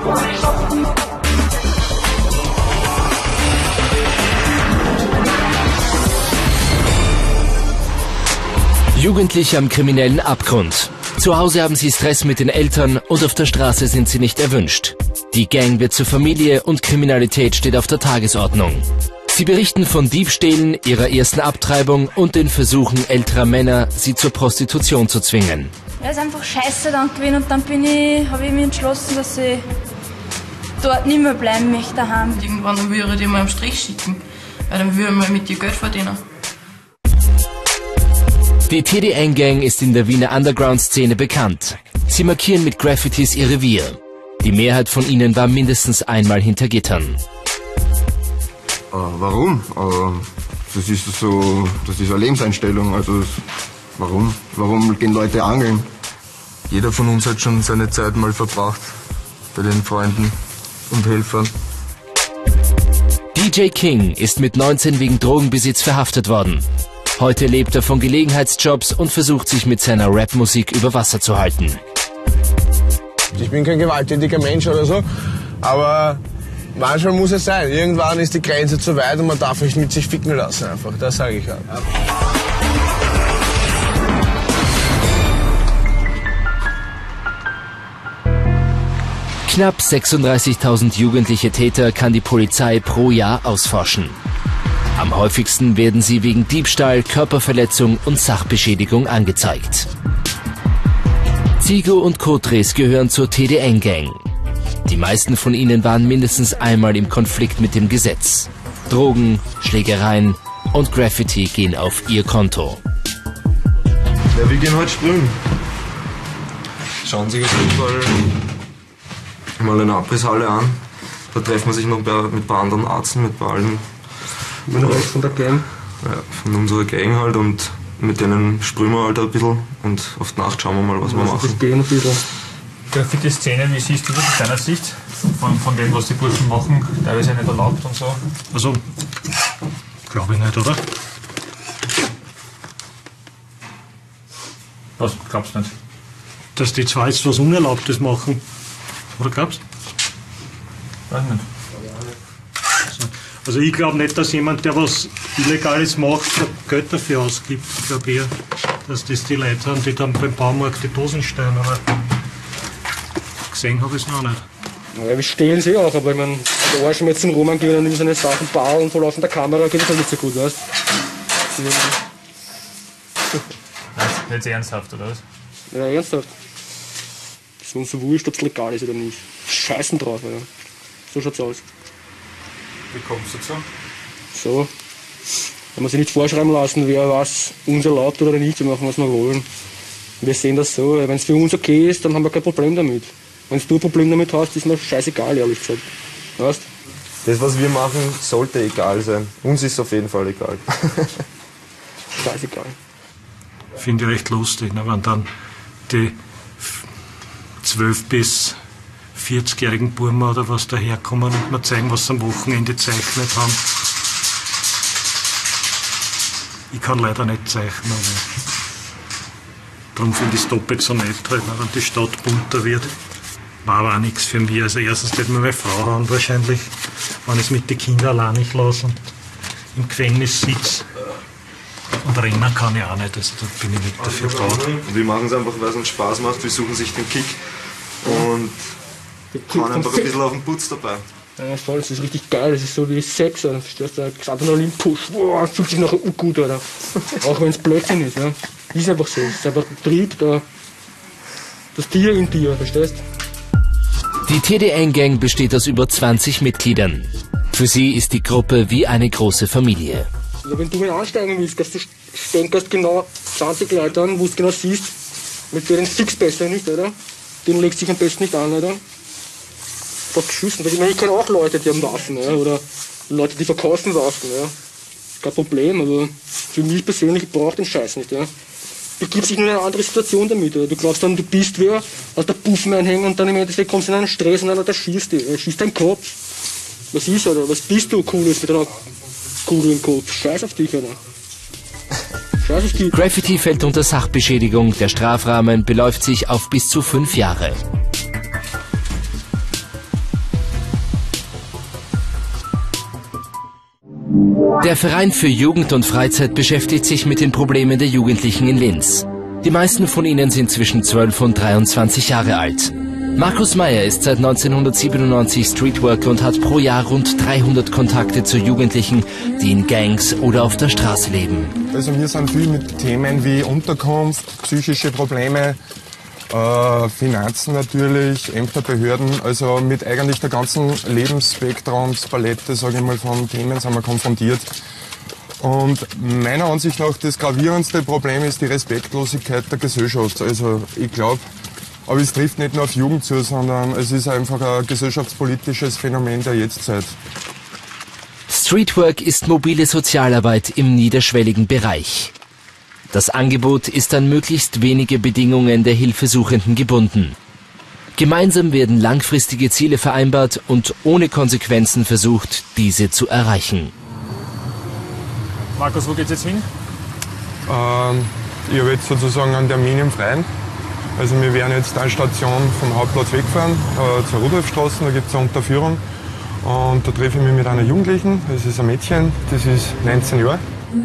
Jugendliche am kriminellen Abgrund. Zu Hause haben sie Stress mit den Eltern und auf der Straße sind sie nicht erwünscht. Die Gang wird zur Familie und Kriminalität steht auf der Tagesordnung. Sie berichten von Diebstählen, ihrer ersten Abtreibung und den Versuchen älterer Männer, sie zur Prostitution zu zwingen. Ja, ist einfach scheiße dann gewesen und dann habe ich mich entschlossen, dass ich dort nicht mehr bleiben möchte daheim. Irgendwann würde ich die mal am Strich schicken, weil dann würde ich mal mit dir Geld verdienen. Die TDN Gang ist in der Wiener Underground-Szene bekannt. Sie markieren mit Graffitis ihr Revier. Die Mehrheit von ihnen war mindestens einmal hinter Gittern. Warum? Das ist eine Lebenseinstellung. Also warum gehen Leute angeln? Jeder von uns hat schon seine Zeit mal verbracht bei den Freunden und Helfern. DJ King ist mit 19 wegen Drogenbesitz verhaftet worden. Heute lebt er von Gelegenheitsjobs und versucht sich mit seiner Rapmusik über Wasser zu halten. Ich bin kein gewalttätiger Mensch oder so, aber manchmal muss es sein. Irgendwann ist die Grenze zu weit und man darf nicht mit sich ficken lassen einfach. Das sage ich halt. Knapp 36.000 jugendliche Täter kann die Polizei pro Jahr ausforschen. Am häufigsten werden sie wegen Diebstahl, Körperverletzung und Sachbeschädigung angezeigt. Zigo und Kotres gehören zur TDN Gang. Die meisten von ihnen waren mindestens einmal im Konflikt mit dem Gesetz. Drogen, Schlägereien und Graffiti gehen auf ihr Konto. Ja, wir gehen heute sprühen. Schauen Sie sich auf jeden Fall mal eine Abrisshalle an. Da treffen wir sich noch mit ein paar anderen Arzten, mit allen. Von der Gang? Ja, von unserer Gang halt und mit denen sprühen wir halt ein bisschen und auf die Nacht schauen wir mal, was wir machen. Das gehen ein bisschen. Graffiti-Szene, wie siehst du das aus deiner Sicht? Von dem, was die Burschen machen, teilweise nicht erlaubt und so? Also, glaube ich nicht, oder? Was glaubst du nicht? Dass die zwar jetzt was Unerlaubtes machen. Oder glaubst du? Weiß nicht. Also ich glaube nicht, dass jemand, der was Illegales macht, Geld dafür ausgibt. Ich glaube eher, dass das die Leute haben, die dann beim Baumarkt die Dosen stellen. Aber gesehen habe ich es noch nicht. Ja, wir stehlen sie auch, aber ich meine, der Arsch, wenn wir jetzt zum Roman gehen und in seine Sachen bauen vor laufender Kamera, geht das halt nicht so gut, weißt du? Nicht ernsthaft, oder was? Ja, ernsthaft. Das ist uns so wurscht, ob es legal ist oder nicht. Scheißen drauf, ja. So schaut's aus. Wie kommst du dazu? So. Wenn wir sich nicht vorschreiben lassen, wer was uns erlaubt oder nicht, wir machen, was wir wollen. Wir sehen das so, wenn es für uns okay ist, dann haben wir kein Problem damit. Wenn du ein Problem damit hast, ist mir scheißegal, ehrlich gesagt. Weißt? Das, was wir machen, sollte egal sein. Uns ist es auf jeden Fall egal. Scheißegal. Finde ich recht lustig, ne, wenn dann die 12- bis 40-jährigen Burmen oder was daherkommen und mir zeigen, was sie am Wochenende gezeichnet haben. Ich kann leider nicht zeichnen, aber darum finde ich es doppelt so nett, halt, wenn die Stadt bunter wird. War aber auch nichts für mich. Also erstens wird mir meine Frau haben wahrscheinlich, wenn ich es mit den Kindern allein nicht lasse und im Gefängnis sitze. Und rennen kann ich auch nicht, also da bin ich nicht dafür gebaut. Wir machen es einfach, weil es uns Spaß macht, wir suchen sich den Kick und haben einfach ein bisschen auf den Putz dabei. Ja, voll, das ist richtig geil, das ist so wie Sex, verstehst du, der Adrenalin-Push, wow, fühlt sich nachher gut, Alter. Auch wenn es Blödsinn ist, ja. Ist einfach so, es ist einfach der Trieb, das Tier in dir, verstehst du? Die TDN Gang besteht aus über 20 Mitgliedern. Für sie ist die Gruppe wie eine große Familie. Also wenn du mich ansteigen willst, dass du stänkerst genau 20 Leute an, wo du genau siehst, mit denen fix besser nicht, oder? Den legst dich am besten nicht an, oder? Doch geschossen. Ich kenne auch Leute, die haben Waffen, ja, oder Leute, die verkaufen Waffen, ja. Kein Problem, aber für mich persönlich braucht den Scheiß nicht, ja. Du gibst dich in eine andere Situation damit, oder? Du glaubst dann, du bist wer, hast der Puffen einhängen und dann im Endeffekt kommst du in einen Stress und einer, der schießt dich, er schießt deinen Kopf. Was ist, oder? Was bist du Cooles mit einer Kugel im Kopf? Scheiß auf dich, oder? Scheiß auf dich. Graffiti fällt unter Sachbeschädigung. Der Strafrahmen beläuft sich auf bis zu 5 Jahre. Der Verein für Jugend und Freizeit beschäftigt sich mit den Problemen der Jugendlichen in Linz. Die meisten von ihnen sind zwischen 12 und 23 Jahre alt. Markus Meyer ist seit 1997 Streetworker und hat pro Jahr rund 300 Kontakte zu Jugendlichen, die in Gangs oder auf der Straße leben. Also wir sind viel mit Themen wie Unterkunft, psychische Probleme, Finanzen natürlich, Ämter, Behörden, also mit eigentlich der ganzen Lebensspektrumspalette, sage ich mal, von Themen sind wir konfrontiert. Und meiner Ansicht nach das gravierendste Problem ist die Respektlosigkeit der Gesellschaft. Also ich glaube, aber es trifft nicht nur auf Jugend zu, sondern es ist einfach ein gesellschaftspolitisches Phänomen der Jetztzeit. Streetwork ist mobile Sozialarbeit im niederschwelligen Bereich. Das Angebot ist an möglichst wenige Bedingungen der Hilfesuchenden gebunden. Gemeinsam werden langfristige Ziele vereinbart und ohne Konsequenzen versucht, diese zu erreichen. Markus, wo geht's jetzt hin? Ich habe jetzt sozusagen einen Termin im Freien. Also wir werden jetzt eine Station vom Hauptplatz wegfahren, zur Rudolfstraße, da gibt es eine Unterführung. Und da treffe ich mich mit einer Jugendlichen, das ist ein Mädchen, das ist 19 Jahre.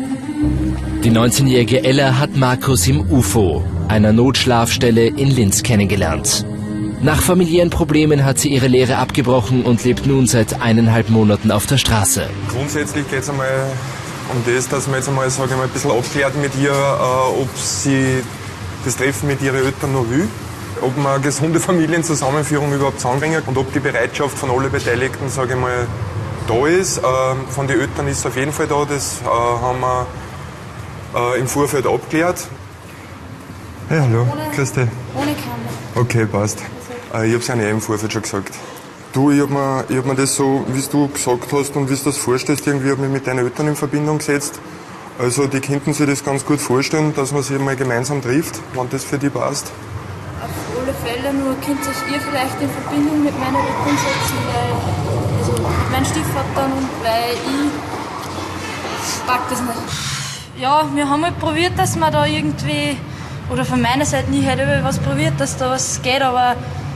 Die 19-jährige Ella hat Markus im UFO, einer Notschlafstelle in Linz, kennengelernt. Nach familiären Problemen hat sie ihre Lehre abgebrochen und lebt nun seit 1,5 Monaten auf der Straße. Grundsätzlich geht es einmal um das, dass man jetzt einmal, sage ich mal, ein bisschen abklärt mit ihr, ob sie das Treffen mit ihren Eltern noch will, ob man eine gesunde Familienzusammenführung überhaupt zusammenbringt und ob die Bereitschaft von allen Beteiligten, sage ich mal, da ist. Von den Eltern ist es auf jeden Fall da, das haben wir im Vorfeld abgeklärt. Hey, hallo, grüß dich. Ohne Kamera. Okay, passt. Ich habe es ja nicht im Vorfeld schon gesagt. Du, ich hab mir das so, wie du gesagt hast und wie du das vorstellst, irgendwie habe ich mich mit deinen Eltern in Verbindung gesetzt. Also die könnten sich das ganz gut vorstellen, dass man sich mal gemeinsam trifft, wenn das für dich passt. Auf alle Fälle, nur könnt ihr vielleicht in Verbindung mit meinen Eltern setzen, weil, also mit meinen Stiefvatern und weil ich pack das nicht. Ja, wir haben halt probiert, dass man da irgendwie, oder von meiner Seite nie halt was probiert, dass da was geht, aber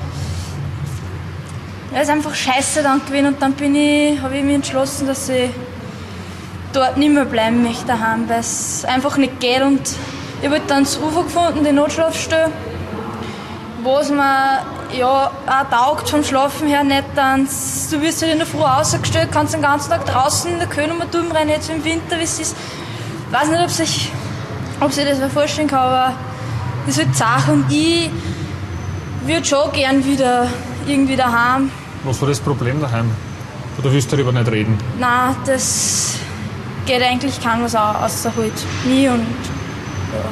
ja, ist einfach scheiße dann gewesen und dann habe ich mich entschlossen, dass ich dort nicht mehr bleiben möchte daheim, weil es einfach nicht geht und ich habe dann das UFO gefunden, die Notschlafstelle, was mir ja auch taugt vom Schlafen her nicht, dann du wirst halt in der Früh rausgestellt, kannst den ganzen Tag draußen in der Kühle mal rumrennen, jetzt im Winter, wie es ist. Ich weiß nicht, ob sich das vorstellen kann, aber das ist halt Sache und ich würde schon gern wieder irgendwie daheim. Was war das Problem daheim? Oder willst du darüber nicht reden? Nein, das geht eigentlich keinem was außer halt mich und ja.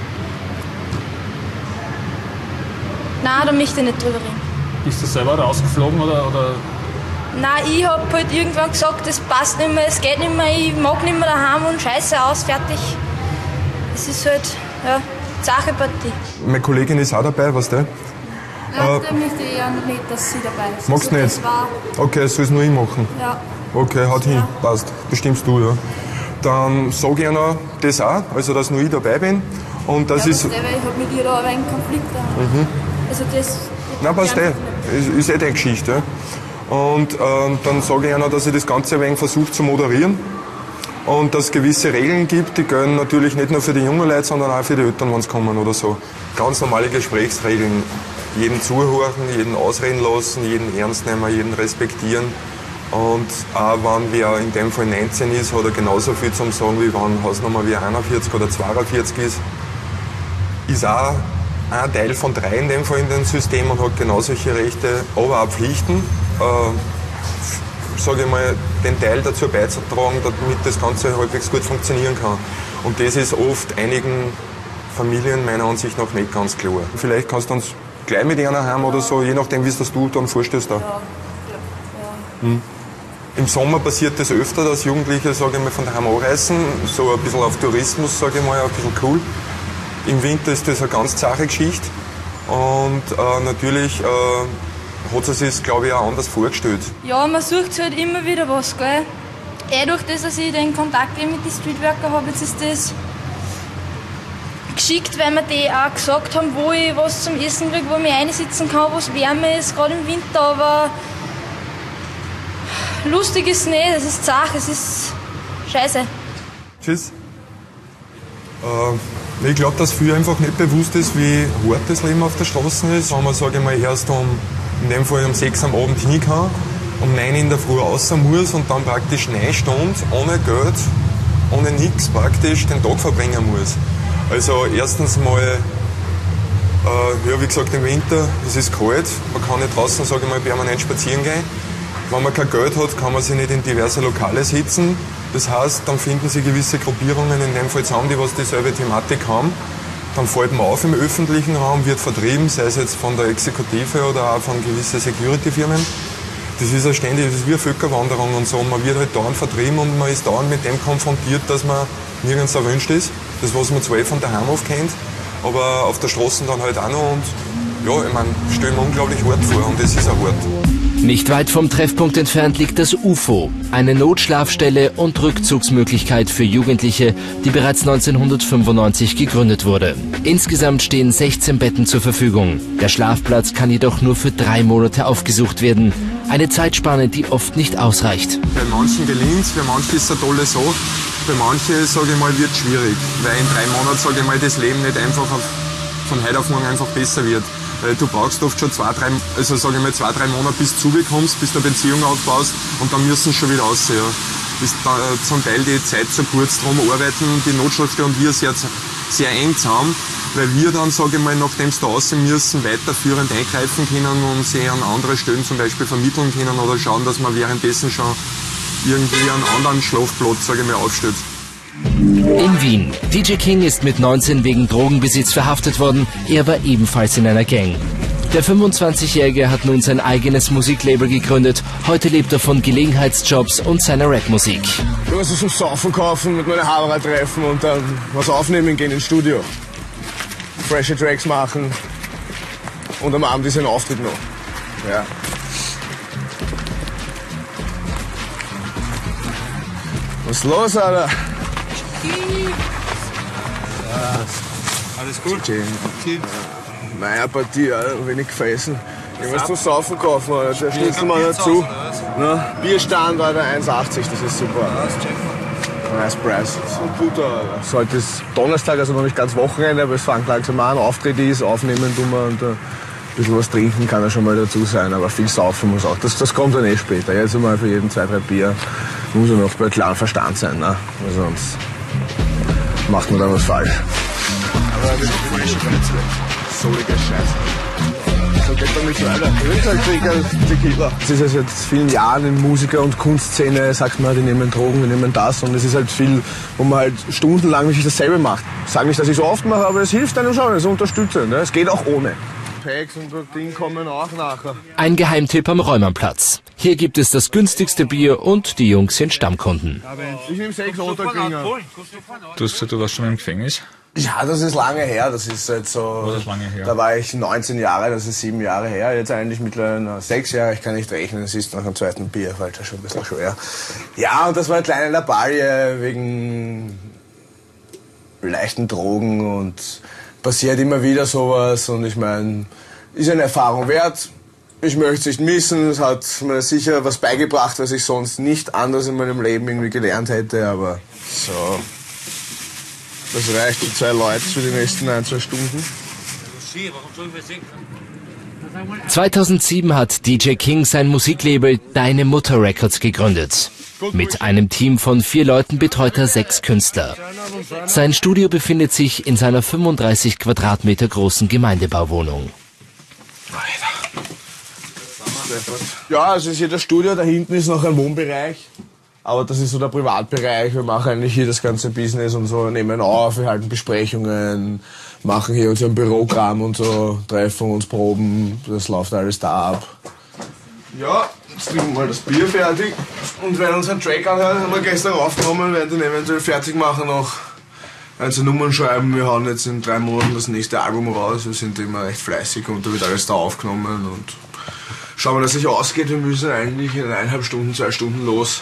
Nein, da möchte ich nicht drüber reden. Bist du selber rausgeflogen oder? Nein, ich habe halt irgendwann gesagt, das passt nicht mehr, es geht nicht mehr, ich mag nicht mehr daheim und scheiße aus, fertig. Es ist halt, ja, Sachepartie. Meine Kollegin ist auch dabei, weißt du? Nein, da möchte ich ja nicht, dass sie dabei ist. Magst du nicht? Okay, das soll es nur ich machen. Ja. Okay, haut hin, passt. Bestimmst du, ja. Dann sage ich noch das auch, also dass nur ich dabei bin. Und das ja, ist. Weil ich habe mit ihr da einen Konflikt. Also das. Nein, passt eh. Ist eh deine Geschichte. Ja. Und dann sage ich auch noch, dass ich das Ganze ein wenig versuche zu moderieren. Und dass es gewisse Regeln gibt, die gelten natürlich nicht nur für die jungen Leute, sondern auch für die Eltern, wenn sie kommen oder so. Ganz normale Gesprächsregeln. Jeden zuhören, jeden ausreden lassen, jeden ernst nehmen, jeden respektieren. Und auch wenn wer in dem Fall 19 ist, hat er genauso viel zum Sagen, wie wenn Hausnummer wie 41 oder 42 ist. Ist auch ein Teil von 3 in dem Fall in dem System und hat genau solche Rechte, aber auch Pflichten, sage ich mal, den Teil dazu beizutragen, damit das Ganze halbwegs gut funktionieren kann. Und das ist oft einigen Familien meiner Ansicht nach nicht ganz klar. Vielleicht kannst du uns gleich mit einer heim oder so, je nachdem, wie es das du dann vorstellst. Ja. Im Sommer passiert das öfter, dass Jugendliche, sage ich mal, von daheim anreisen, so ein bisschen auf Tourismus, sage ich mal, ein bisschen cool. Im Winter ist das eine ganz zahre Geschichte und natürlich hat sie sich, glaube ich, auch anders vorgestellt. Ja, man sucht halt immer wieder was, gell. Durch das, dass ich den Kontakt mit den Streetworker habe, jetzt ist das geschickt, weil wir die auch gesagt haben, wo ich was zum Essen kriege, wo ich mich einsitzen kann, wo es wärmer ist, gerade im Winter, aber lustig ist es nicht, es ist zart, es ist scheiße. Tschüss. Ich glaube, dass viel einfach nicht bewusst ist, wie hart das Leben auf der Straße ist. Wenn man, sage ich mal, erst in dem Fall um 6 am Abend hin kann, um 9 in der Früh raus muss und dann praktisch 9 Stunden ohne Geld, ohne nichts praktisch den Tag verbringen muss. Also erstens mal, ja, wie gesagt, im Winter, es ist kalt, man kann nicht draußen, sage ich mal, permanent spazieren gehen. Wenn man kein Geld hat, kann man sich nicht in diverse Lokale sitzen. Das heißt, dann finden sich gewisse Gruppierungen in dem Fall zusammen, die was dieselbe Thematik haben. Dann fällt man auf im öffentlichen Raum, wird vertrieben, sei es jetzt von der Exekutive oder auch von gewissen Security-Firmen. Das ist das ist wie eine Völkerwanderung und so. Man wird halt dauernd vertrieben und man ist dauernd mit dem konfrontiert, dass man nirgends erwünscht ist. Das, was man zwar von daheim auf kennt, aber auf der Straße dann halt auch noch. Und ja, ich meine, stelle mir unglaublich hart vor und das ist auch hart. Nicht weit vom Treffpunkt entfernt liegt das UFO, eine Notschlafstelle und Rückzugsmöglichkeit für Jugendliche, die bereits 1995 gegründet wurde. Insgesamt stehen 16 Betten zur Verfügung. Der Schlafplatz kann jedoch nur für 3 Monate aufgesucht werden. Eine Zeitspanne, die oft nicht ausreicht. Bei manchen gelingt es, bei manchen ist es eine tolle Sache. Bei manchen, sage ich mal, wird es schwierig, weil in 3 Monaten, sage ich mal, das Leben nicht einfach von heute auf morgen einfach besser wird. Weil du brauchst oft schon 2-3 Monate, bis du zubekommst, bis du eine Beziehung aufbaust und dann müssen sie schon wieder raus. Ja. Ist da, zum Teil die Zeit zu kurz, darum arbeiten die Notschlafstelle und wir sehr eng zusammen, weil wir dann, sage ich mal, nachdem sie da raus müssen, weiterführend eingreifen können und sie an andere Stellen zum Beispiel vermitteln können oder schauen, dass man währenddessen schon irgendwie einen anderen Schlafplatz, sage ich mal, aufstellt. In Wien. DJ King ist mit 19 wegen Drogenbesitz verhaftet worden. Er war ebenfalls in einer Gang. Der 25-Jährige hat nun sein eigenes Musiklabel gegründet. Heute lebt er von Gelegenheitsjobs und seiner Rapmusik. Ich muss zum Saufen kaufen, mit meiner Haberer treffen und dann was aufnehmen gehen ins Studio. Freshe Tracks machen und am Abend ist ein Auftritt noch. Ja. Was ist los, Alter? Alles gut? Meine Partie, Alter, wenig gefressen. Ich muss zum Saufen kaufen, Alter. Der schnitzeln wir dazu. Bierstand, Alter, 1,80, das ist super. Nice Price. So gut, Alter. So, heute ist Donnerstag, also noch nicht ganz Wochenende, aber es fängt langsam an. Auftritt ist, aufnehmen tun wir und ein bisschen was trinken kann ja schon mal dazu sein, aber viel saufen muss auch. Das kommt dann eh später. Jetzt einmal für jeden 2-3 Bier muss er noch bei klarem Verstand sein, ne? Weil sonst macht man da was falsch. Aber das ist frische Grenze. Soliger Scheiß. So geht man nicht weiter. Tequila. Es ist ja seit vielen Jahren in Musiker- und Kunstszene, sagt man, die nehmen Drogen, die nehmen das. Und es ist halt viel, wo man halt stundenlang sich dasselbe macht. Ich sage nicht, dass ich so oft mache, aber es hilft einem schon, es unterstützt. Ne? Es geht auch ohne. Packs und das Ding kommen auch nachher. Ein Geheimtipp am Räumernplatz. Hier gibt es das günstigste Bier und die Jungs sind Stammkunden. Ich nehme 6 Unterkringer. Du hast gesagt, du warst schon im Gefängnis? Ja, das ist lange her. Das ist jetzt so. Was ist lange her? Da war ich 19 Jahre, das ist 7 Jahre her. Jetzt eigentlich mittlerweile 6 Jahre. Ich kann nicht rechnen, es ist nach dem zweiten Bier, fällt das schon ein bisschen schwer. Ja, und das war eine kleine Lappalie wegen leichten Drogen und passiert immer wieder sowas. Und ich meine, ist eine Erfahrung wert. Ich möchte es nicht missen. Es hat mir sicher was beigebracht, was ich sonst nicht anders in meinem Leben irgendwie gelernt hätte. Aber so. Das reicht für 2 Leute für die nächsten 1-2 Stunden. 2007 hat DJ King sein Musiklabel Deine Mutter Records gegründet. Mit einem Team von 4 Leuten betreut er 6 Künstler. Sein Studio befindet sich in seiner 35 Quadratmeter großen Gemeindebauwohnung. Ja, also ist hier das Studio, da hinten ist noch ein Wohnbereich. Aber das ist so der Privatbereich. Wir machen eigentlich hier das ganze Business und so, nehmen auf, wir halten Besprechungen, machen hier unseren Bürokram und so, treffen uns, proben, das läuft alles da ab. Ja, jetzt trinken wir mal das Bier fertig und werden unseren Track anhören, haben wir gestern aufgenommen, werden den eventuell fertig machen, noch einzelne Nummern schreiben. Wir hauen jetzt in 3 Monaten das nächste Album raus, wir sind immer recht fleißig und da wird alles da aufgenommen und schauen wir, dass es sich ausgeht. Wir müssen eigentlich in 1,5 Stunden, 2 Stunden los.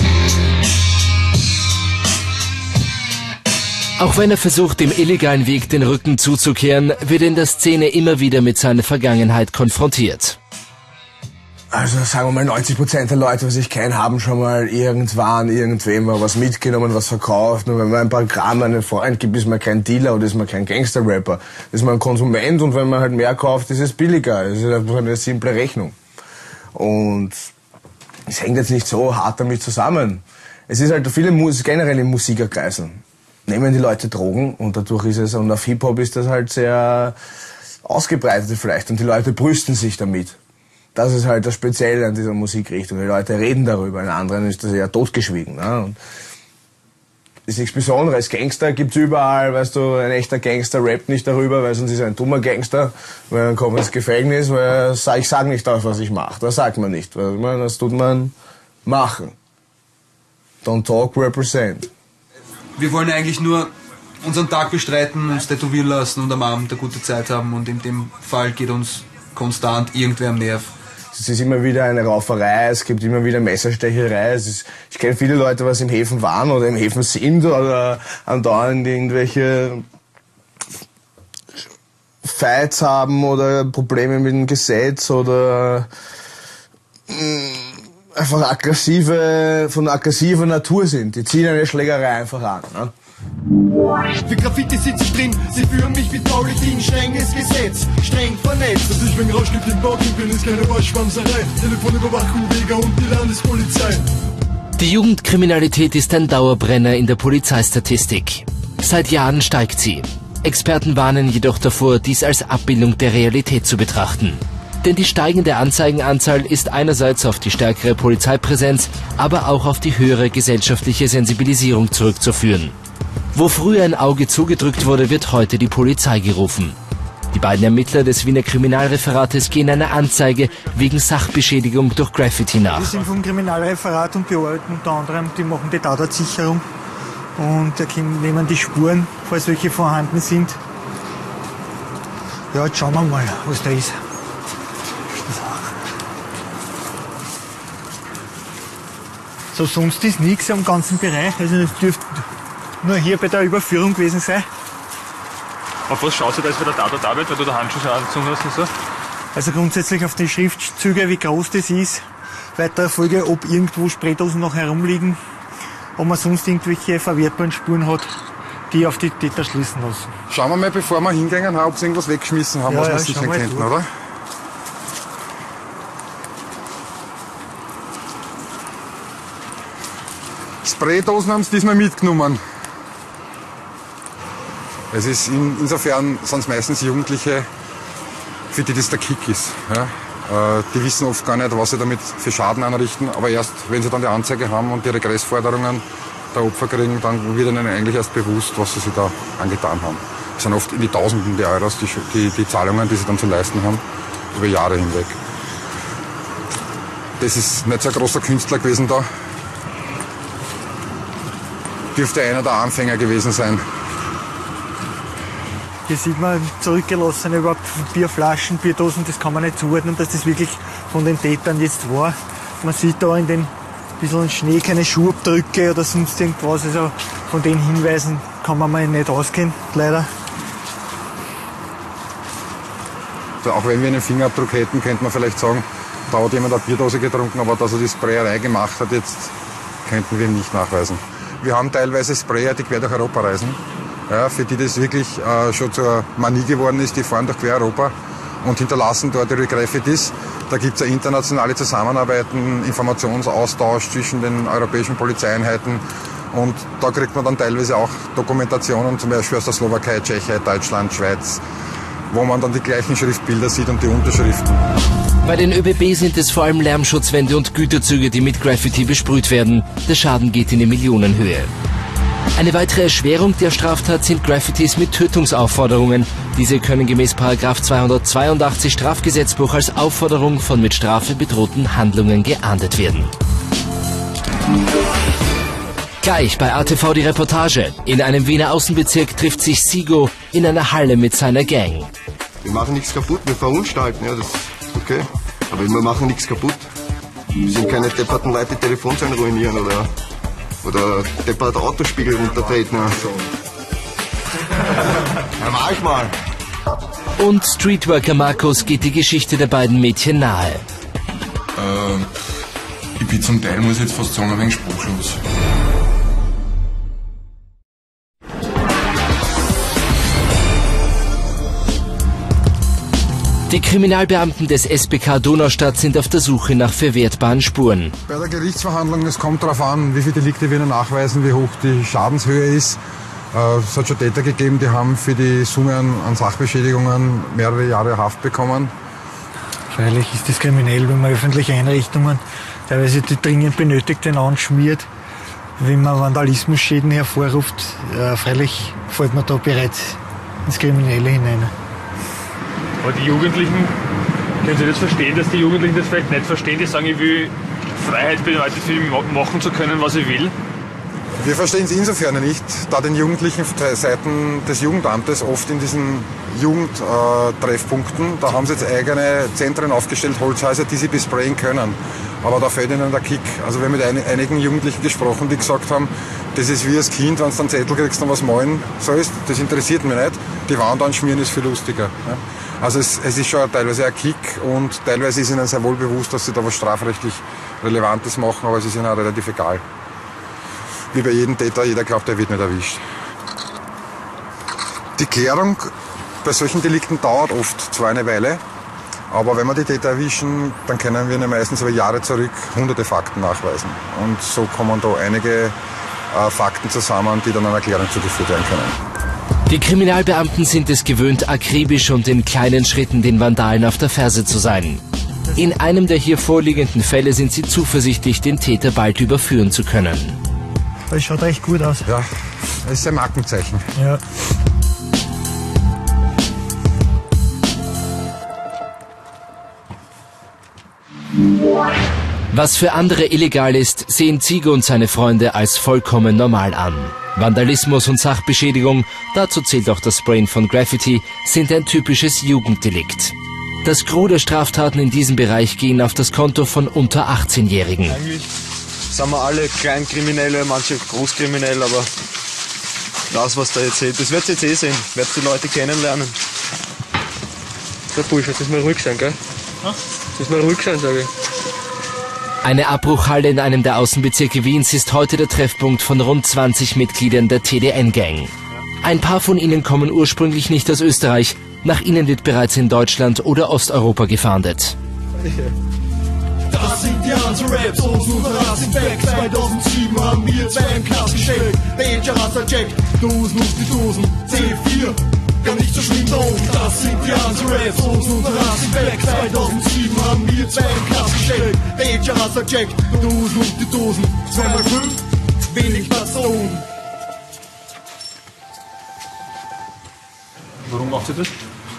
Auch wenn er versucht, dem illegalen Weg den Rücken zuzukehren, wird er in der Szene immer wieder mit seiner Vergangenheit konfrontiert. Also sagen wir mal 90% der Leute, was ich kenne, haben schon mal irgendwann irgendwem mal was mitgenommen, was verkauft. Und wenn man ein paar Gramm an einen Freund gibt, ist man kein Dealer oder ist man kein Gangster-Rapper. Ist man ein Konsument und wenn man halt mehr kauft, ist es billiger. Das ist einfach eine simple Rechnung. Und es hängt jetzt nicht so hart damit zusammen. Es ist halt viele generell in Musikerkreisen nehmen die Leute Drogen und dadurch ist es, und auf Hip-Hop ist das halt sehr ausgebreitet vielleicht und die Leute brüsten sich damit. Das ist halt das Spezielle an dieser Musikrichtung. Die Leute reden darüber, in anderen ist das eher totgeschwiegen. Ne? Und das ist nichts Besonderes. Gangster gibt's überall, weißt du, ein echter Gangster rappt nicht darüber, weil sonst ist er ein dummer Gangster, weil dann kommt er ins Gefängnis, weil ich sag nicht das, was ich mache. Das sagt man nicht. Das tut man machen. Don't talk, represent. Wir wollen eigentlich nur unseren Tag bestreiten, uns tätowieren lassen und am Abend eine gute Zeit haben und in dem Fall geht uns konstant irgendwer am Nerv. Es ist immer wieder eine Rauferei, es gibt immer wieder Messerstecherei. Ich kenne viele Leute, was im Häfen waren oder im Häfen sind oder andauernd irgendwelche Fights haben oder Probleme mit dem Gesetz oder einfach von aggressiver Natur sind. Die ziehen eine Schlägerei einfach an. Ne? Für Graffiti sitze ich drin, sie führen mich wie Paulitin, strenges Gesetz, streng vernetzt. Und ich bin rausgeht im Bocken, bin es keine Waschschwamserei, Telefonüberwachung, Weger und die Landespolizei. Die Jugendkriminalität ist ein Dauerbrenner in der Polizeistatistik. Seit Jahren steigt sie. Experten warnen jedoch davor, dies als Abbildung der Realität zu betrachten. Denn die steigende Anzeigenanzahl ist einerseits auf die stärkere Polizeipräsenz, aber auch auf die höhere gesellschaftliche Sensibilisierung zurückzuführen. Wo früher ein Auge zugedrückt wurde, wird heute die Polizei gerufen. Die beiden Ermittler des Wiener Kriminalreferates gehen einer Anzeige wegen Sachbeschädigung durch Graffiti nach. Wir sind vom Kriminalreferat und bearbeiten unter anderem, die machen die Tatortsicherung und nehmen die Spuren, falls welche vorhanden sind. Ja, jetzt schauen wir mal, was da ist. So, sonst ist nichts am ganzen Bereich, also es dürfte nur hier bei der Überführung gewesen sein. Auf was schaust du da jetzt bei der Tatortarbeit, weil du da Handschuhe angezogen hast und so? Also grundsätzlich auf die Schriftzüge, wie groß das ist. Weitere Folge, ob irgendwo Spraydosen noch herumliegen, ob man sonst irgendwelche verwertbaren Spuren hat, die auf die Täter schließen lassen. Schauen wir mal, bevor wir hingehen, ob sie irgendwas weggeschmissen haben, was wir sicher könnten, oder? Spraydosen haben sie diesmal mitgenommen. Es ist insofern sind es meistens Jugendliche, für die das der Kick ist. Ja? Die wissen oft gar nicht, was sie damit für Schaden anrichten, aber erst wenn sie dann die Anzeige haben und die Regressforderungen der Opfer kriegen, dann wird ihnen eigentlich erst bewusst, was sie sich da angetan haben. Es sind oft in die Tausenden der Euros die Zahlungen, die sie dann zu leisten haben, über Jahre hinweg. Das ist nicht so ein großer Künstler gewesen da. Dürfte einer der Anfänger gewesen sein. Hier sieht man zurückgelassene überhaupt Bierflaschen, Bierdosen, das kann man nicht zuordnen, dass das wirklich von den Tätern jetzt war. Man sieht da in den bisschen Schnee keine Schuhabdrücke oder sonst irgendwas, also von den Hinweisen kann man mal nicht ausgehen, leider. Also auch wenn wir einen Fingerabdruck hätten, könnte man vielleicht sagen, da hat jemand eine Bierdose getrunken, aber dass er die Sprayerei gemacht hat, jetzt könnten wir ihm nicht nachweisen. Wir haben teilweise Sprayer, die quer durch Europa reisen. Ja, für die das wirklich schon zur Manie geworden ist, die fahren durch quer Europa und hinterlassen dort ihre Graffitis. Da gibt es eine internationale Zusammenarbeit, einen Informationsaustausch zwischen den europäischen Polizeieinheiten und da kriegt man dann teilweise auch Dokumentationen, zum Beispiel aus der Slowakei, Tschechei, Deutschland, Schweiz, wo man dann die gleichen Schriftbilder sieht und die Unterschriften. Bei den ÖBB sind es vor allem Lärmschutzwände und Güterzüge, die mit Graffiti besprüht werden. Der Schaden geht in die Millionenhöhe. Eine weitere Erschwerung der Straftat sind Graffitis mit Tötungsaufforderungen. Diese können gemäß § 282 Strafgesetzbuch als Aufforderung von mit Strafe bedrohten Handlungen geahndet werden. Gleich bei ATV die Reportage. In einem Wiener Außenbezirk trifft sich Sigo in einer Halle mit seiner Gang. Wir machen nichts kaputt, wir verunstalten, ja, das ist okay. Aber wir machen nichts kaputt. Wir sind keine depperten Leute, die Telefonzellen ruinieren oder depperte Autospiegel runtertreten. So. Ja, manchmal. Und Streetworker Markus geht die Geschichte der beiden Mädchen nahe. Ich bin zum Teil, muss ich jetzt fast sagen, ein wenig sprachlos. Die Kriminalbeamten des SBK Donaustadt sind auf der Suche nach verwertbaren Spuren. Bei der Gerichtsverhandlung, es kommt darauf an, wie viele Delikte wir nachweisen, wie hoch die Schadenshöhe ist. Es hat schon Täter gegeben, die haben für die Summe an Sachbeschädigungen mehrere Jahre Haft bekommen. Freilich ist es kriminell, wenn man öffentliche Einrichtungen teilweise die dringend Benötigten anschmiert, wenn man Vandalismusschäden hervorruft. Freilich fällt man da bereits ins Kriminelle hinein. Aber die Jugendlichen, können Sie das verstehen, dass die Jugendlichen das vielleicht nicht verstehen, die sagen, ich will Freiheit bedeutet für mich machen zu können, was ich will? Wir verstehen es insofern nicht, da den Jugendlichen Seiten des Jugendamtes oft in diesen Jugendtreffpunkten, da haben sie jetzt eigene Zentren aufgestellt, Holzhäuser, die sie besprayen können. Aber da fehlt ihnen der Kick. Also wir haben mit einigen Jugendlichen gesprochen, die gesagt haben, das ist wie als Kind, wenn du einen Zettel kriegst und was malen sollst, das interessiert mich nicht. Die Wand anschmieren ist viel lustiger. Also es ist schon teilweise ein Kick und teilweise ist ihnen sehr wohl bewusst, dass sie da was strafrechtlich Relevantes machen, aber es ist ihnen auch relativ egal. Wie bei jedem Täter, jeder glaubt, er wird nicht erwischt. Die Klärung bei solchen Delikten dauert oft zwar eine Weile, aber wenn wir die Täter erwischen, dann können wir meistens über Jahre zurück hunderte Fakten nachweisen. Und so kommen da einige Fakten zusammen, die dann einer Klärung zugeführt werden können. Die Kriminalbeamten sind es gewöhnt, akribisch und in kleinen Schritten den Vandalen auf der Ferse zu sein. In einem der hier vorliegenden Fälle sind sie zuversichtlich, den Täter bald überführen zu können. Das schaut recht gut aus. Ja, das ist ein Markenzeichen. Ja. Was für andere illegal ist, sehen Ziege und seine Freunde als vollkommen normal an. Vandalismus und Sachbeschädigung, dazu zählt auch das Sprayen von Graffiti, sind ein typisches Jugenddelikt. Das Gros der Straftaten in diesem Bereich gehen auf das Konto von unter 18-Jährigen. Eigentlich sind wir alle Kleinkriminelle, manche Großkriminell, aber das, was da jetzt seht, das werdet ihr jetzt eh sehen, werdet die Leute kennenlernen. Der Bursche, jetzt müssen wir ruhig sein, gell? Ja? Jetzt müssen wir ruhig sein, sage ich. Eine Abbruchhalle in einem der Außenbezirke Wiens ist heute der Treffpunkt von rund 20 Mitgliedern der TDN-Gang. Ein paar von ihnen kommen ursprünglich nicht aus Österreich, nach ihnen wird bereits in Deutschland oder Osteuropa gefahndet. Das sind die ganzen Raps, unsere Rassen weg. 2007 haben wir zwei im Klass gestellt. Dangerous Jack, Dosen auf die Dosen, C4, gar nicht so schlimm da oben. Das sind die ganzen Raps, unsere Rassen weg. 2007 haben wir zwei im Klass gestellt. Dangerous Jack, Dosen auf die Dosen, 2x5, wenig Platz da oben. Warum macht ihr das?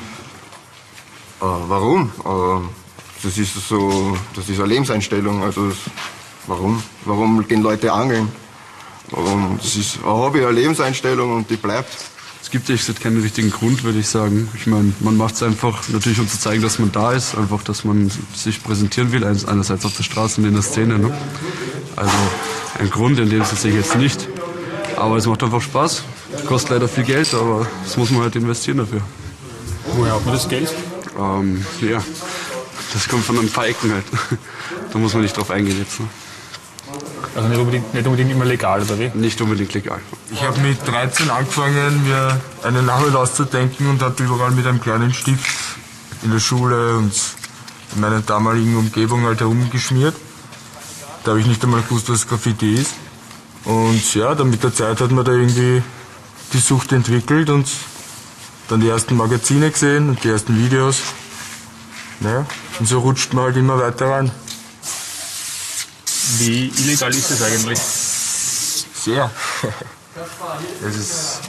Warum? Das ist so, das ist eine Lebenseinstellung. Also warum? Warum gehen Leute angeln? Warum? Das ist ein Hobby, eine Lebenseinstellung und die bleibt. Es gibt echt keinen richtigen Grund, würde ich sagen. Ich meine, man macht es einfach natürlich, um zu zeigen, dass man da ist, einfach, dass man sich präsentieren will, einerseits auf der Straße und in der Szene. Ne? Also ein Grund in dem Sinne sehe ich jetzt nicht. Aber es macht einfach Spaß. Kostet leider viel Geld, aber das muss man halt investieren dafür. Woher hat man das Geld? Ja, das kommt von ein paar Ecken halt. Da muss man nicht drauf eingehen jetzt. Ne? Also nicht unbedingt immer legal, oder wie? Nicht unbedingt legal. Ich habe mit 13 angefangen, mir einen Namen auszudenken und habe überall mit einem kleinen Stift in der Schule und in meiner damaligen Umgebung halt herumgeschmiert. Da habe ich nicht einmal gewusst, was Graffiti ist. Und ja, dann mit der Zeit hat man da irgendwie die Sucht entwickelt und dann die ersten Magazine gesehen und die ersten Videos. Naja, und so rutscht man halt immer weiter rein. Wie illegal ist das eigentlich? Sehr. Es ist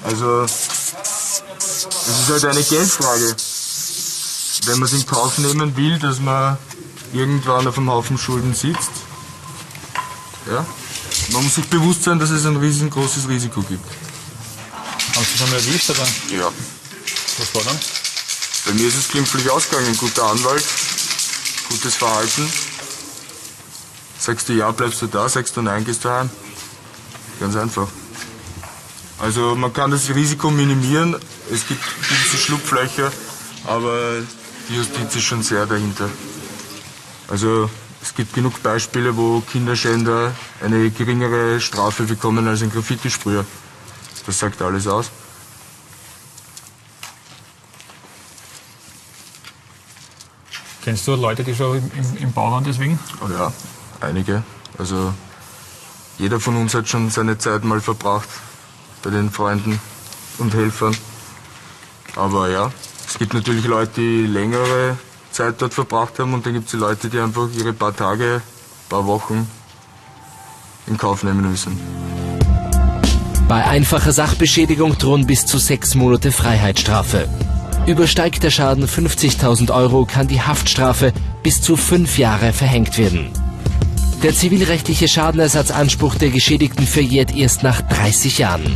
halt eine Geldfrage. Wenn man es in Kauf nehmen will, dass man irgendwann auf einem Haufen Schulden sitzt, ja, man muss sich bewusst sein, dass es ein riesengroßes Risiko gibt. Haben Sie schon mal erwischt, oder? Ja. Was war dann? Bei mir ist es glimpflich ausgegangen. Guter Anwalt, gutes Verhalten. Sagst du ja, bleibst du da, sagst du nein, gehst du heim. Ganz einfach. Also man kann das Risiko minimieren, es gibt gewisse Schlupflöcher, aber die Justiz ist schon sehr dahinter. Also Es gibt genug Beispiele, wo Kinderschänder eine geringere Strafe bekommen als ein Graffiti-Sprüher. Das sagt alles aus. Kennst du Leute, die schon im Bau waren deswegen? Oh ja, einige. Also jeder von uns hat schon seine Zeit mal verbracht bei den Freunden und Helfern. Aber ja, es gibt natürlich Leute, die längere Zeit dort verbracht haben und dann gibt es die Leute, die einfach ihre paar Tage, paar Wochen in Kauf nehmen müssen. Bei einfacher Sachbeschädigung drohen bis zu 6 Monate Freiheitsstrafe. Übersteigt der Schaden 50.000 € kann die Haftstrafe bis zu 5 Jahre verhängt werden. Der zivilrechtliche Schadenersatzanspruch der Geschädigten verjährt erst nach 30 Jahren.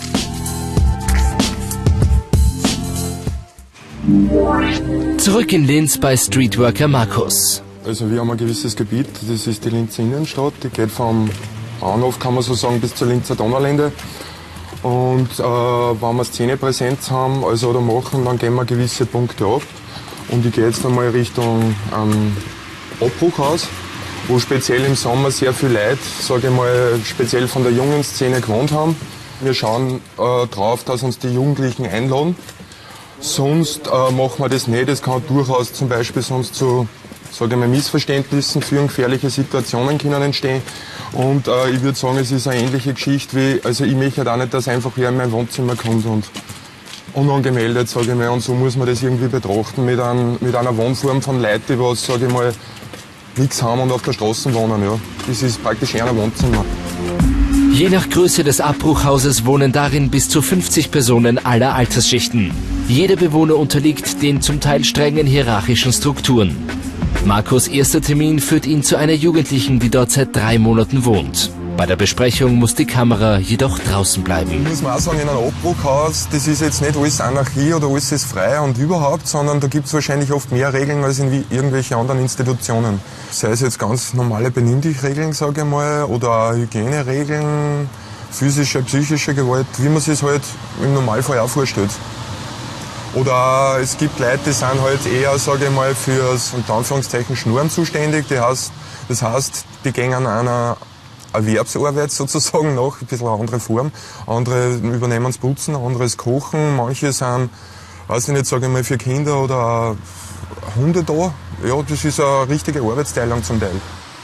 Zurück in Linz bei Streetworker Markus. Also wir haben ein gewisses Gebiet, das ist die Linzer Innenstadt, die geht vom Bahnhof, kann man so sagen, bis zur Linzer Donaulände. Und wenn wir Szenepräsenz haben, also oder machen, dann gehen wir gewisse Punkte ab. Und ich gehe jetzt einmal Richtung Abbruchhaus, wo speziell im Sommer sehr viele Leute, sage ich mal, speziell von der jungen Szene gewohnt haben. Wir schauen drauf, dass uns die Jugendlichen einladen. Sonst machen wir das nicht. Das kann durchaus zum Beispiel sonst zu, sage ich mal, Missverständnissen führen, gefährliche Situationen können entstehen. Und ich würde sagen, es ist eine ähnliche Geschichte wie, also ich möchte halt auch nicht, dass einfach wer in mein Wohnzimmer kommt und unangemeldet, sage ich mal. Und so muss man das irgendwie betrachten mit einer Wohnform von Leuten, die was, sage ich mal, nichts haben und auf der Straße wohnen. Ja. Das ist praktisch eher ein Wohnzimmer. Je nach Größe des Abbruchhauses wohnen darin bis zu 50 Personen aller Altersschichten. Jeder Bewohner unterliegt den zum Teil strengen hierarchischen Strukturen. Markus' erster Termin führt ihn zu einer Jugendlichen, die dort seit 3 Monaten wohnt. Bei der Besprechung muss die Kamera jedoch draußen bleiben. Muss man auch sagen, in einem Abbruchhaus, das ist jetzt nicht alles Anarchie oder alles ist frei und überhaupt, sondern da gibt es wahrscheinlich oft mehr Regeln als in irgendwelchen anderen Institutionen. Sei es jetzt ganz normale Benimm-dich-Regeln, sage ich mal, oder auch Hygieneregeln, physische, psychische Gewalt, wie man sich es halt im Normalfall auch vorstellt. Oder es gibt Leute, die sind halt eher, sage ich mal, fürs unter Anführungszeichen Schnurren zuständig. Das heißt, die gehen an einer Erwerbsarbeit sozusagen nach, ein bisschen eine andere Form. Andere übernehmen das Putzen, andere das Kochen. Manche sind, weiß ich nicht, sage ich mal, für Kinder oder Hunde da. Ja, das ist eine richtige Arbeitsteilung zum Teil.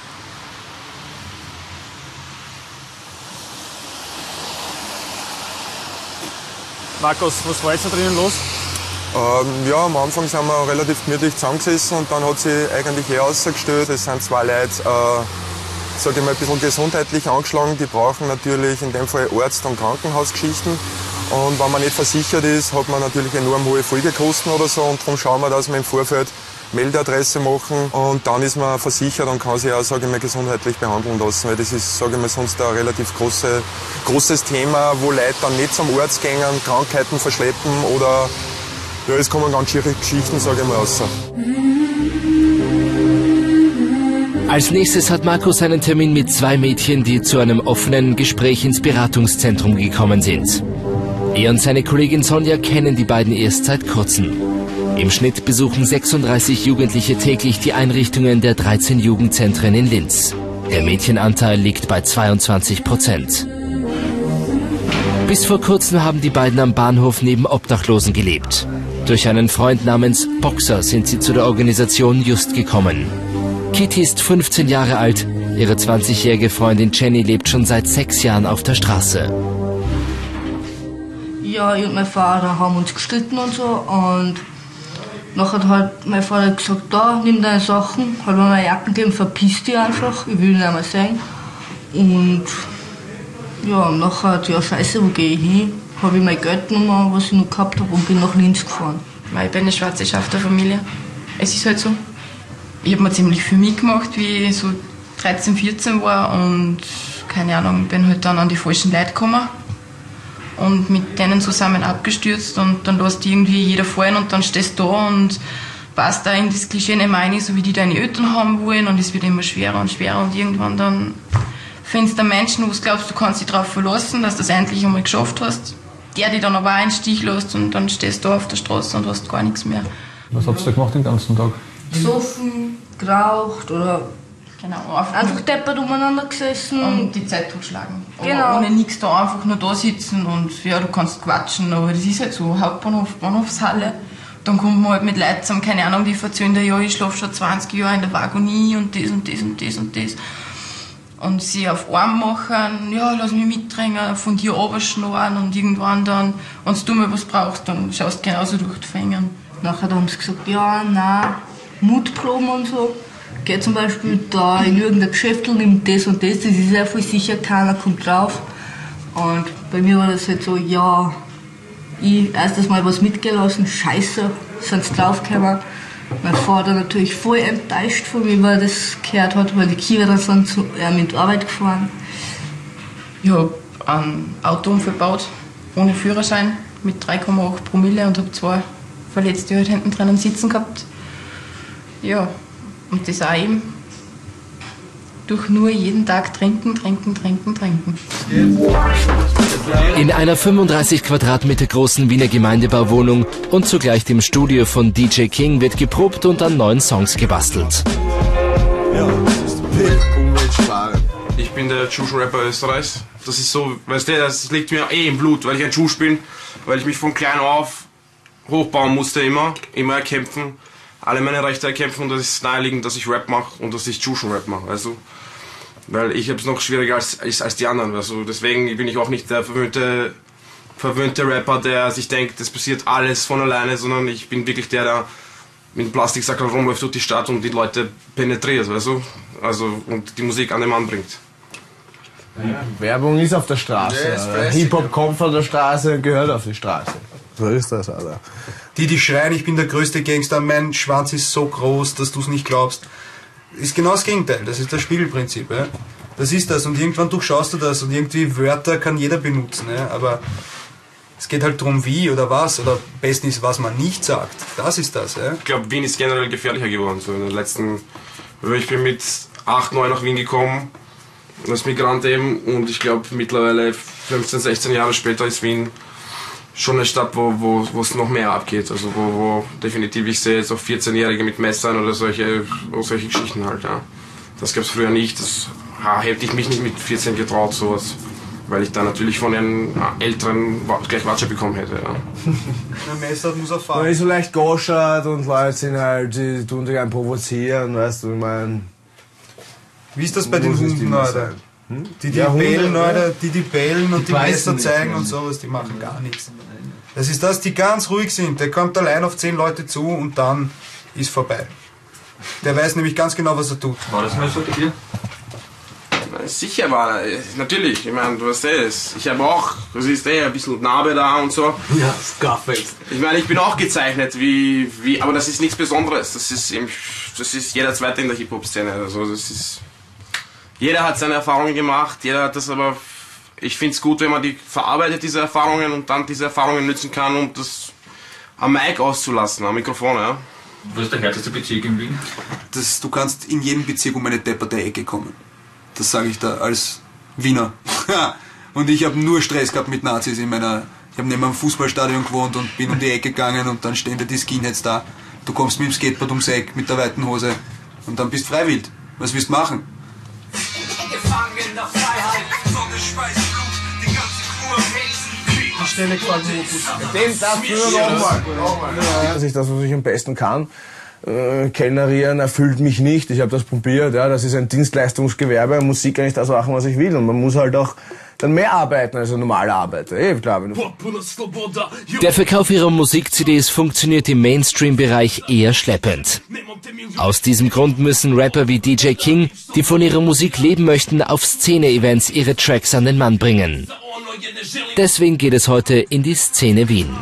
Markus, was war jetzt da drinnen los? Ja, am Anfang sind wir relativ gemütlich zusammengesessen und dann hat sich eigentlich herausgestellt, es sind 2 Leute, sage ich mal, ein bisschen gesundheitlich angeschlagen. Die brauchen natürlich in dem Fall Arzt- und Krankenhausgeschichten. Und wenn man nicht versichert ist, hat man natürlich enorm hohe Folgekosten oder so. Und darum schauen wir, dass wir im Vorfeld Meldeadresse machen. Und dann ist man versichert und kann sich auch, sage ich mal, gesundheitlich behandeln lassen. Weil das ist, sage ich mal, sonst ein relativ großes Thema, wo Leute dann nicht zum Arzt gehen, Krankheiten verschleppen oder ja, es kommen ganz schwierige Geschichten, sage ich mal, raus. Als nächstes hat Markus einen Termin mit 2 Mädchen, die zu einem offenen Gespräch ins Beratungszentrum gekommen sind. Er und seine Kollegin Sonja kennen die beiden erst seit kurzem. Im Schnitt besuchen 36 Jugendliche täglich die Einrichtungen der 13 Jugendzentren in Linz. Der Mädchenanteil liegt bei 22%. Bis vor kurzem haben die beiden am Bahnhof neben Obdachlosen gelebt. Durch einen Freund namens Boxer sind sie zu der Organisation Just gekommen. Kitty ist 15 Jahre alt, ihre 20-jährige Freundin Jenny lebt schon seit 6 Jahren auf der Straße. Ja, ich und mein Vater haben uns gestritten und so und nachher hat halt mein Vater gesagt, da, nimm deine Sachen, hat mir meine Jacken gegeben, verpiss dich einfach, ich will ihn nicht mehr sehen. Und ja, nachher hat ja scheiße, wo gehe ich hin? Habe ich mein Geld genommen, was ich noch gehabt habe und bin nach Linz gefahren. Weil ich bin eine schwarze Schafterfamilie. Es ist halt so. Ich habe mir ziemlich viel mitgemacht, wie ich so 13, 14 war und keine Ahnung, bin halt dann an die falschen Leute gekommen und mit denen zusammen abgestürzt und dann lässt irgendwie jeder fallen und dann stehst du da und passt da in das Klischee nicht mehr rein, so wie die deine Eltern haben wollen und es wird immer schwerer und schwerer und irgendwann dann findest du Menschen, wo du glaubst, du kannst dich darauf verlassen, dass du das endlich einmal geschafft hast, der dich dann aber auch einen Stich lässt und dann stehst du da auf der Straße und hast gar nichts mehr. Was habt ihr da gemacht den ganzen Tag? Gesoffen, geraucht oder Genau, einfach deppert umeinander gesessen. Und die Zeit totschlagen. Genau. Ohne nichts da, einfach nur da sitzen und ja, du kannst quatschen, aber das ist halt so, Hauptbahnhof, Bahnhofshalle. Dann kommt man halt mit Leuten zusammen, keine Ahnung, die erzählen dir, ja, ich schlafe schon 20 Jahre in der Wagonie und das und das und das und das. Und sie auf Arm machen, ja, lass mich mitdrängen, von dir runterschnorren und irgendwann dann, wenn du mal was brauchst, dann schaust du genauso durch die Finger. Nachher haben sie gesagt, ja, nein, Mutproben und so. Geh zum Beispiel da in irgendein Geschäft und nimm das und das ist ja voll sicher, keiner kommt drauf. Und bei mir war das halt so, ja, ich erstes Mal was mitgelassen, scheiße, sind sie draufgekommen. Mein Vater natürlich voll enttäuscht von mir, weil er das gehört hat, weil die Kinder dann sind zu mit Arbeit gefahren. Ich habe einen Autounfall gebaut, ohne Führerschein, mit 3,8 Promille und habe 2 Verletzte, die halt hinten drinnen sitzen gehabt. Ja, und das auch eben durch nur jeden Tag trinken. In einer 35 Quadratmeter großen Wiener Gemeindebauwohnung und zugleich dem Studio von DJ King wird geprobt und an neuen Songs gebastelt. Ja, das ist umweltsparend. Ich bin der Tschusch-Rapper Österreichs. Das ist so, weißt du, das liegt mir im Blut, weil ich ein Tschusch bin, weil ich mich von klein auf hochbauen musste, immer erkämpfen, alle meine Rechte erkämpfen und das ist naheliegend, dass ich Rap mache und dass ich Tschuschen-Rap mache, weißt du? Weil ich habe es noch schwieriger als die anderen, also deswegen bin ich auch nicht der verwöhnte Rapper, der sich denkt, das passiert alles von alleine, sondern ich bin wirklich der mit dem Plastiksackel rumläuft durch die Stadt und die Leute penetriert, weißt du? Also, und die Musik an den Mann bringt. Ja. Werbung ist auf der Straße. Yes, Hip-Hop kommt von der Straße und gehört auf die Straße. So ist das, Alter. Die schreien, ich bin der größte Gangster, mein Schwanz ist so groß, dass du es nicht glaubst. Ist genau das Gegenteil, das ist das Spiegelprinzip. Ja? Das ist das und irgendwann durchschaust du das und irgendwie Wörter kann jeder benutzen. Ja? Aber es geht halt darum, wie oder was oder am besten ist, was man nicht sagt. Das ist das. Ja? Ich glaube, Wien ist generell gefährlicher geworden. So in den letzten, ich bin mit 8, 9 nach Wien gekommen, als Migrant eben und ich glaube mittlerweile 15, 16 Jahre später ist Wien schon eine Stadt, wo es noch mehr abgeht, also wo definitiv ich sehe jetzt auch 14-Jährige mit Messern oder solche Geschichten halt, ja. Das gab es früher nicht, das hätte ich mich nicht mit 14 getraut, sowas, weil ich dann natürlich von den Älteren gleich Watsche bekommen hätte, ja. Ein Messer muss er fahren. Man ist so leicht goschert und Leute sind halt, die tun sich einen provozieren, weißt du, ich mein. Wie ist das bei den Hunden, Alter? Die bellen, Alter, die bellen und die Messer zeigen und sowas, die machen gar nichts. Das ist das, die ganz ruhig sind. Der kommt allein auf 10 Leute zu und dann ist vorbei. Der weiß nämlich ganz genau, was er tut. War das mal so bei dir? Sicher war er, natürlich. Ich meine, du weißt es. Ich habe auch, du siehst ein bisschen Narbe da und so. Ja, Scarface. Ich meine, ich bin auch gezeichnet, aber das ist nichts Besonderes. Das ist jeder Zweite in der Hip-Hop-Szene. Also das ist. Jeder hat seine Erfahrungen gemacht, jeder hat das aber. Ich finde es gut, wenn man die verarbeitet, diese Erfahrungen, und dann diese Erfahrungen nützen kann, um das am Mic auszulassen, am Mikrofon, ja. Was ist der härteste Bezirk in Wien? Du kannst in jedem Bezirk um eine depperte Ecke kommen. Das sage ich da als Wiener. Und ich habe nur Stress gehabt mit Nazis in meiner. Ich habe neben einem Fußballstadion gewohnt und bin um die Ecke gegangen und dann stehen da die Skinheads da. Du kommst mit dem Skateboard ums Eck mit der weiten Hose und dann bist du freiwillig. Was willst du machen? Die Stelle gefällt mir gut. Den dafür nochmal. Das ist das, was ich am besten kann. Kellnerieren erfüllt mich nicht. Ich habe das probiert. Ja, das ist ein Dienstleistungsgewerbe. Musik kann ich das machen, was ich will. Und man muss halt auch dann mehr arbeiten als ein normaler Arbeiter. Klar, Der Verkauf ihrer Musik-CDs funktioniert im Mainstream-Bereich eher schleppend. Aus diesem Grund müssen Rapper wie DJ King, die von ihrer Musik leben möchten, auf Szene-Events ihre Tracks an den Mann bringen. Deswegen geht es heute in die Szene Wien.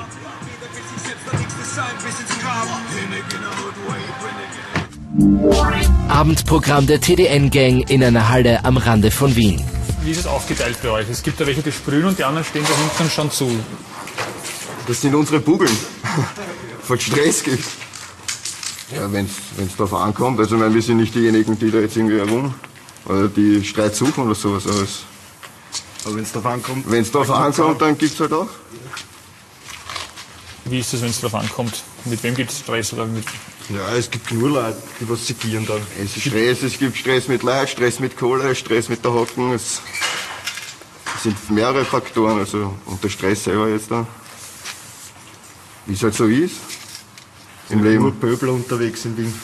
Abendprogramm der TDN-Gang in einer Halle am Rande von Wien. Wie ist es aufgeteilt bei euch? Es gibt da welche, die sprühen und die anderen stehen da hinten und schauen zu. Das sind unsere Bugeln. Von Stress gibt. Ja, wenn es darauf ankommt. Also wir sind nicht diejenigen, die da jetzt irgendwie herum oder die Streit suchen oder sowas. Aber wenn es darauf ankommt? Wenn es darauf ankommt, dann gibt es halt auch. Wie ist es, wenn es darauf ankommt? mit wem gibt es Stress? Oder mit ja, es gibt genug Leute, die was segieren dann. Es gibt Stress mit Leid, Stress mit Kohle, Stress mit der Hocken. Es sind mehrere Faktoren, also und der Stress selber jetzt da. Wie es halt so ist. Im Leben. Nur Pöbel unterwegs in Wien.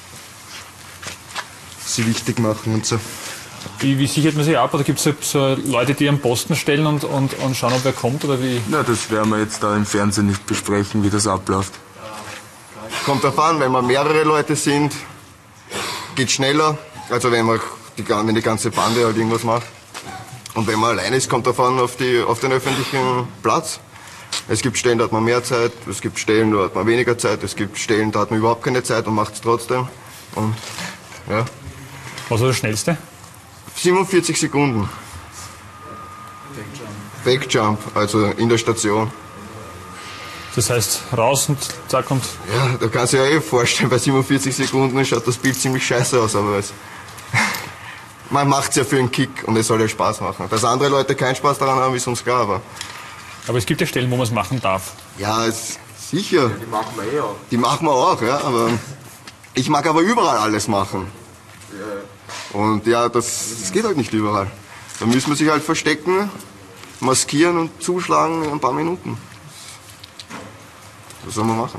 Sie wichtig machen und so. Wie sichert man sich ab? Oder gibt es so Leute, die am Posten stellen und schauen, ob wer kommt? Oder wie? Na, das werden wir jetzt da im Fernsehen nicht besprechen, wie das abläuft. Kommt darauf an, wenn wir mehrere Leute sind, geht schneller. Also wenn die ganze Bande halt irgendwas macht. Und wenn man allein ist, kommt darauf an auf den öffentlichen Platz. Es gibt Stellen, da hat man mehr Zeit, es gibt Stellen, da hat man weniger Zeit, es gibt Stellen, da hat man überhaupt keine Zeit und macht es trotzdem. Und, ja. Was war das Schnellste? 47 Sekunden. Fake Jump, also in der Station. Das heißt, raus und zack und... Ja, da kannst du dir ja vorstellen, bei 47 Sekunden schaut das Bild ziemlich scheiße aus, aber man macht es ja für einen Kick und es soll ja Spaß machen. Dass andere Leute keinen Spaß daran haben, ist uns klar, aber es gibt ja Stellen, wo man es machen darf. Ja, sicher. Ja, die machen wir auch. Die machen wir auch, ja, aber ich mag aber überall alles machen. Ja. Und ja, das geht halt nicht überall. Da müssen wir sich halt verstecken, maskieren und zuschlagen in ein paar Minuten. Was soll man machen?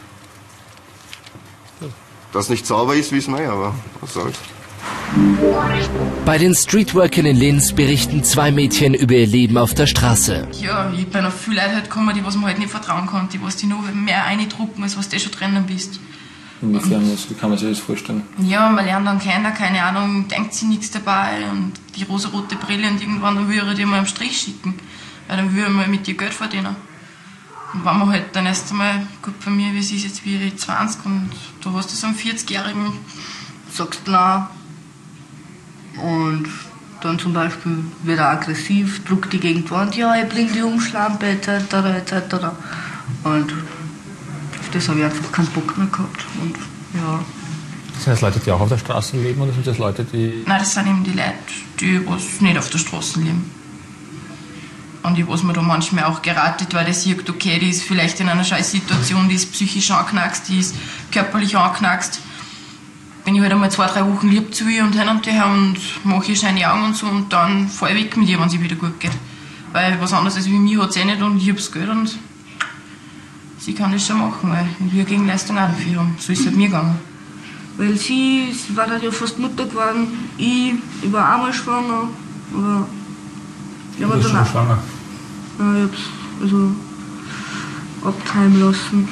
Dass nicht sauber ist, wissen wir ja, aber was soll's. Bei den Streetworkern in Linz berichten 2 Mädchen über ihr Leben auf der Straße. Ja, ich bin auf viele Leute halt gekommen, die was man halt nicht vertrauen kann, die was die noch mehr reindrucken, als was du schon drinnen bist. Inwiefern, wie kann man sich das vorstellen? Ja, man lernt dann keiner, keine Ahnung, denkt sich nichts dabei und die rosarote Brille und irgendwann dann würde ich dir mal am Strich schicken, weil dann würde ich mal mit dir Geld verdienen. Und wenn man halt dann erst einmal, gut bei mir, wie es ist jetzt wie 20 und du hast so einen 40-Jährigen, sagst nein. Und dann zum Beispiel wird er aggressiv, drückt die gegen die Wand, ja, ich bring die um, Schlampe, etc. etc. Und auf das habe ich einfach keinen Bock mehr gehabt. Und, ja. Sind das Leute, die auch auf der Straße leben oder sind das Leute, die... Nein, das sind eben die Leute, die was nicht auf der Straße leben. Und ich was mir da manchmal auch geratet, weil der sieht, okay, die ist vielleicht in einer scheiß Situation, die ist psychisch angeknackst, die ist körperlich angeknackst. Bin ich halt einmal 2-3 Wochen lieb zu ihr und hin und her und mache ihr scheine Augen und so und dann fahre ich weg mit ihr, wenn sie wieder gut geht. Weil was anderes als wie mir hat sie eh nicht und ich hab's Geld und sie kann das schon machen, weil wir gegen Leistung auch dafür haben. So ist es halt mir gegangen. Weil sie war dann ja fast Mutter geworden, ich war einmal schwanger, aber ich habe dann auch schwanger? Ja, ich hab's also abtreiben lassen.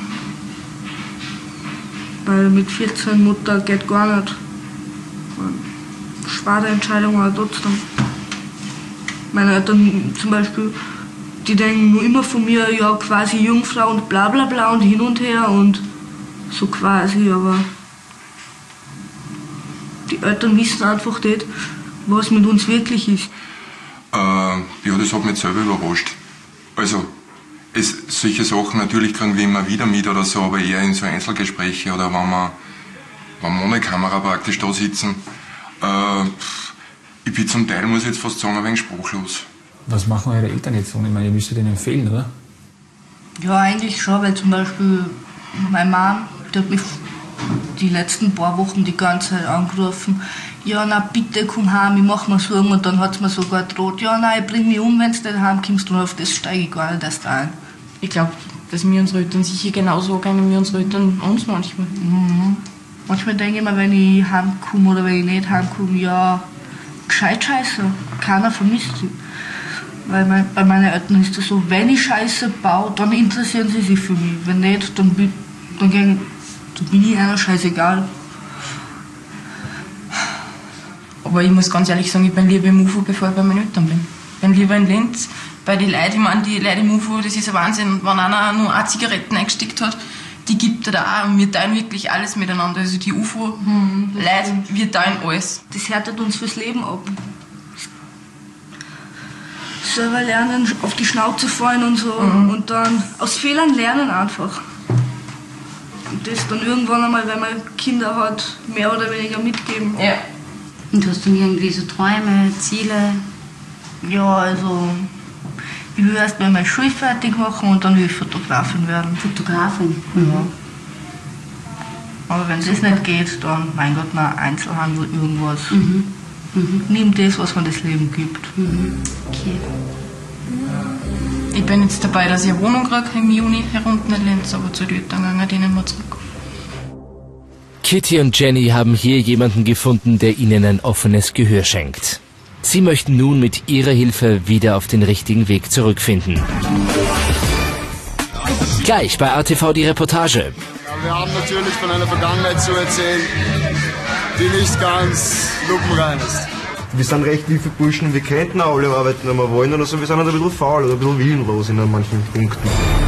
Weil mit 14 Mutter geht gar nicht. Schwere Entscheidung war trotzdem. Meine Eltern zum Beispiel, die denken nur immer von mir, ja quasi Jungfrau und bla bla bla und hin und her und so quasi, aber die Eltern wissen einfach nicht, was mit uns wirklich ist. Ja, das hat mich selber überrascht. Also, solche Sachen natürlich kriegen wir immer wieder mit oder so, aber eher in so Einzelgespräche oder wenn wir ohne Kamera praktisch da sitzen. Ich bin zum Teil, muss ich jetzt fast sagen, ein wenig sprachlos. Was machen eure Eltern jetzt? Ich meine, ihr müsstet denen empfehlen, oder? Ja, eigentlich schon, weil zum Beispiel meine Mom, die hat mich die letzten paar Wochen die ganze Zeit angerufen. Ja, na bitte komm heim, ich mach mir Sorgen. Und dann hat sie mir sogar gedroht, ja, nein, ich bring mich um, wenn du nicht heimkommst. Und auf das steige ich gar nicht erst ein. Ich glaube, dass wir unsere Eltern sicher genauso gehen wie unsere Eltern uns manchmal. Mhm. Manchmal denke ich mir, wenn ich heimkomme oder wenn ich nicht heimkomme, ja, gescheit Scheiße. Keiner vermisst sie. Weil bei meinen Eltern ist das so, wenn ich Scheiße baue, dann interessieren sie sich für mich. Wenn nicht, dann bin ich einer scheißegal. Aber ich muss ganz ehrlich sagen, ich bin lieber im UFO, bevor ich bei meinen Eltern bin. Ich bin lieber in Linz, bei den Leuten, ich meine, die Leute im UFO, das ist ein Wahnsinn. Wenn einer nur 1 Zigaretten eingesteckt hat, die gibt er da auch und wir teilen wirklich alles miteinander. Also die UFO-Leute, wir teilen alles. Das härtet uns fürs Leben ab. Selber lernen, auf die Schnauze fallen und so und dann aus Fehlern lernen einfach. Und das dann irgendwann einmal, wenn man Kinder hat, mehr oder weniger mitgeben. Ja. Und hast du irgendwie so Träume, Ziele? Ja, also ich will erst mal meine Schule fertig machen und dann will ich Fotografin werden. Fotografin? Ja. Aber wenn das nicht geht, dann, mein Gott, mal Einzelhandel, irgendwas. Nimm das, was man das Leben gibt. Okay. Ich bin jetzt dabei, dass ich eine Wohnung kriege im Juni hier unten in Linz, aber zu den Eltern gehen die nicht mehr zurück. Kitty und Jenny haben hier jemanden gefunden, der ihnen ein offenes Gehör schenkt. Sie möchten nun mit ihrer Hilfe wieder auf den richtigen Weg zurückfinden. Gleich bei ATV die Reportage. Ja, wir haben natürlich von einer Vergangenheit zu erzählen, die nicht ganz lupenrein ist. Wir sind recht tiefe Burschen, wir könnten auch alle arbeiten, wenn wir wollen oder so. Wir sind halt ein bisschen faul oder ein bisschen willenlos in manchen Punkten.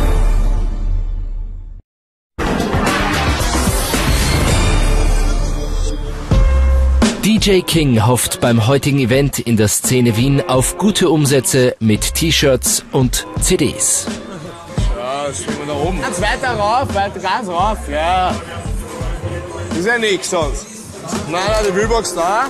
DJ King hofft beim heutigen Event in der Szene Wien auf gute Umsätze mit T-Shirts und CDs. Ja, das stehen wir da oben. Ganz weiter rauf, ganz rauf, ja. Das ist ja nichts sonst. Nein, die Wheelbox da.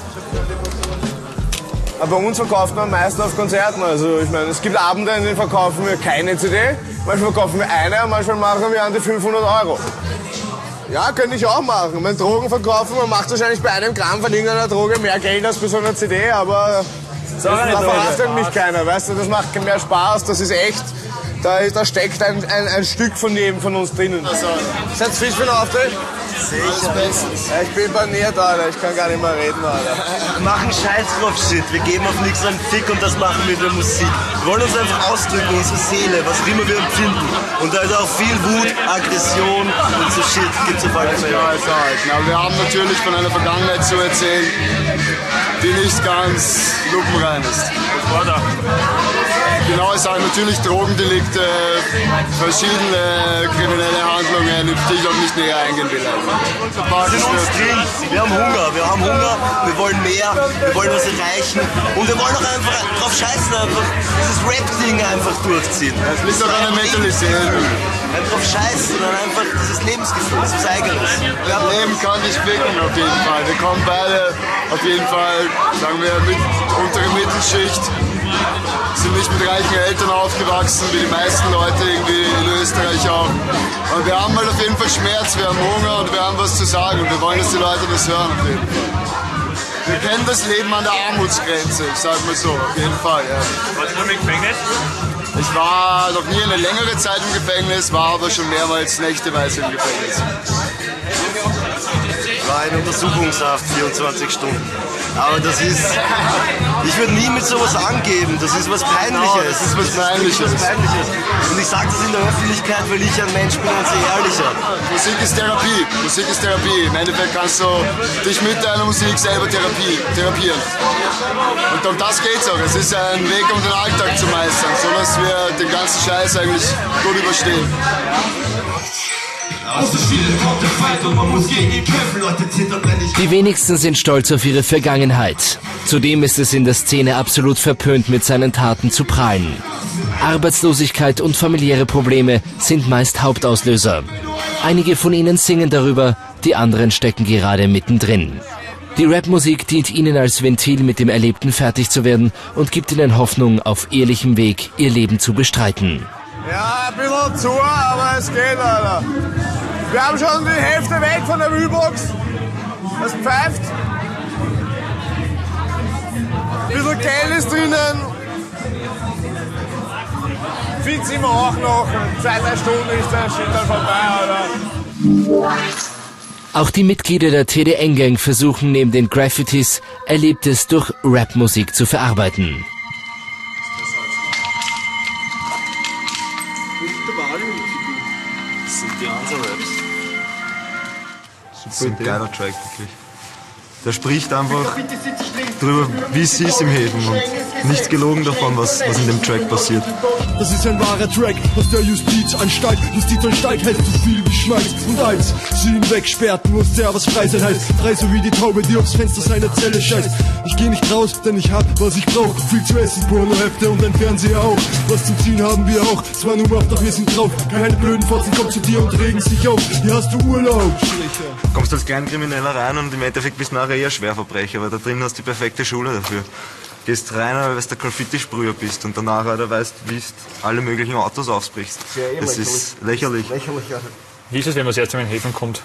Aber bei uns verkauft man am meisten auf Konzerten. Also ich meine, es gibt Abende, in denen verkaufen wir keine CD, manchmal verkaufen wir eine und manchmal machen wir an die 500 €. Ja, könnte ich auch machen. Wenn Drogen verkaufen, man macht wahrscheinlich bei einem Gramm von irgendeiner Droge mehr Geld als bei so einer CD, aber da verhaftet mich keiner, weißt du, das macht mehr Spaß, das ist echt. Da steckt ein Stück von jedem von uns drinnen. Seid ihr fit für den Auftritt? Sicher. Ja, ich bin baniert, Alter. Ich kann gar nicht mehr reden, Alter. Wir machen Scheiß drauf Shit. Wir geben auf nichts einen Fick und das machen wir mit der Musik. Wir wollen uns einfach ausdrücken, unsere Seele, was auch immer wir empfinden. Und da ist auch viel Wut, Aggression und so Shit. Gibt's auf alle Fälle. Ja, wir haben natürlich von einer Vergangenheit zu erzählen, die nicht ganz lupenrein ist. Was war da? Genau, es sind natürlich Drogendelikte, verschiedene kriminelle Handlungen, auf die ich auch nicht näher eingehen will. Wir sind uns drin, wir haben Hunger, wir wollen mehr, wir wollen was erreichen und wir wollen auch einfach drauf scheißen, einfach dieses Rap-Ding einfach durchziehen. Es liegt auch an der Mentalität. Nicht drauf scheißen, sondern einfach dieses Lebensgefühl, das ist eigenes. Das Leben kann nicht blicken, auf jeden Fall. Wir kommen beide auf jeden Fall, sagen wir, mit untere Mittelschicht. Sind nicht mit reichen Eltern aufgewachsen, wie die meisten Leute irgendwie in Österreich auch. Und wir haben halt auf jeden Fall Schmerz, wir haben Hunger und wir haben was zu sagen. Und wir wollen, dass die Leute das hören auf jeden Fall. Wir kennen das Leben an der Armutsgrenze, ich sag mal so, auf jeden Fall. Ja. Warst du schon im Gefängnis? Ich war noch nie eine längere Zeit im Gefängnis, war aber schon mehrmals nächteweise im Gefängnis. War in Untersuchungshaft 24 Stunden. Aber das ist, ich würde nie mit sowas angeben, das ist was Peinliches. Genau, das ist was Peinliches. Und ich sage das in der Öffentlichkeit, weil ich ein Mensch bin, ein sehr ehrlicher. Musik ist Therapie, Musik ist Therapie. Im Endeffekt kannst du dich mit deiner Musik selber therapieren. Und um das geht's auch. Es ist ein Weg, um den Alltag zu meistern, so dass wir den ganzen Scheiß eigentlich gut überstehen. Die wenigsten sind stolz auf ihre Vergangenheit. Zudem ist es in der Szene absolut verpönt, mit seinen Taten zu prahlen. Arbeitslosigkeit und familiäre Probleme sind meist Hauptauslöser. Einige von ihnen singen darüber, die anderen stecken gerade mittendrin. Die Rapmusik dient ihnen als Ventil, mit dem Erlebten fertig zu werden und gibt ihnen Hoffnung, auf ehrlichem Weg ihr Leben zu bestreiten. Ja, ein bisschen zu, aber es geht, Alter. Wir haben schon die Hälfte weg von der Wheelbox. Das pfeift. Ein bisschen Geld ist drinnen. Viel sind wir auch noch. 2-3 Stunden ist der Shit dann vorbei, Alter. Auch die Mitglieder der TDN Gang versuchen neben den Graffitis Erlebtes durch Rapmusik zu verarbeiten. Das sind die Answer-Raps. Das ist ein geiler Track, wirklich. Der spricht einfach darüber, wie es ist im Leben und nichts gelogen davon, was in dem Track passiert. Das ist ein wahrer Track aus der Justizanstalt. Justizanstalt hält so viel wie Schmalz. Und als sie ihn wegsperrten, wusste er, was frei sein heißt. Frei so wie die Taube, die aufs Fenster seiner Zelle scheißt. Ich geh nicht raus, denn ich hab, was ich brauch. Viel zu essen, Pornohefte und ein Fernseher auch. Was zum Ziehen haben wir auch. Zwar nur macht, doch wir sind drauf. Keine blöden Fotzen kommen zu dir und regen sich auf. Hier hast du Urlaub. Kommst als Kleinkrimineller rein und im Endeffekt bist du nachher eher Schwerverbrecher, weil da drin hast du die perfekte Schule dafür. Gehst rein, weil du der Graffiti-Sprüher bist und danach weißt, wie du alle möglichen Autos aufbrichst. Das ist lächerlich. Wie ist es, wenn man das erste Mal in Häfen kommt?